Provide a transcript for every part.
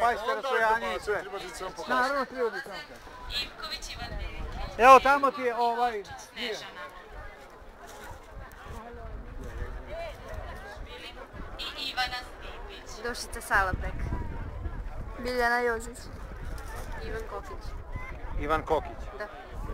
pazite rastojanje i sve. Naravno, treba bi samo tako. Ivković Ivan Dević. Evo, tamo ti je Snežana. I Ivana Stipić. Dušica Salopek. Biljana Jožić. Ivan Kokić. Ivan Kokić. Da.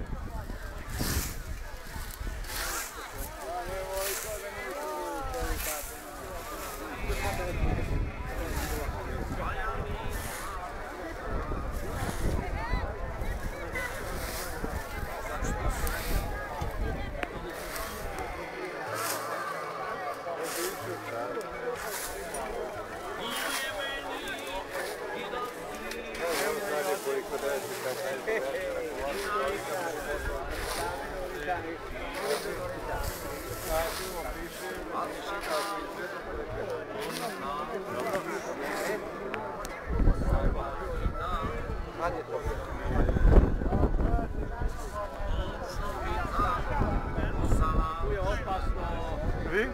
Vi?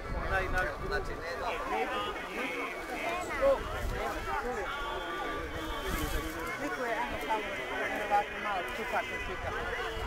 Sliku je jednostavno, nevjerovatno malo, čupaka slika.